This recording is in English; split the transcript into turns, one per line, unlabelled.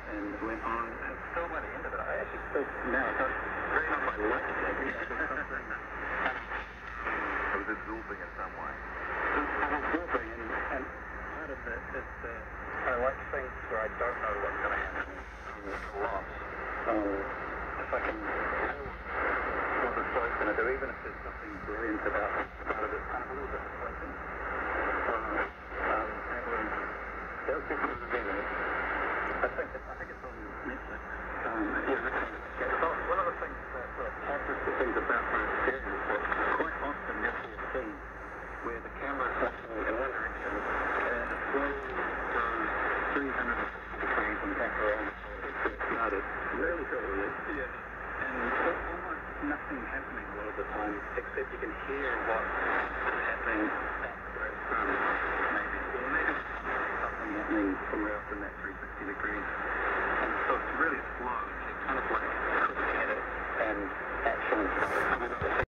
and went on. And still by the end of it, I actually still now got very much my life.
It was absorbing in some way.
Absorbing, and part of it is that I like things where I don't know what's going to happen a lot. If I can know what the story's going to do, even if there's something brilliant about part of it, kind of a little disappointing. That was definitely the thing. I think it's on Netflix. One of the things that characteristic things about my series is that quite often you'll see a scene where the camera is flashing in one direction and it slowly goes 360 degrees and back around before it started. Really cool, yeah. And almost nothing happening a lot of the time, except you can hear what's happening back where it's from, maybe. Or maybe something happening somewhere else in that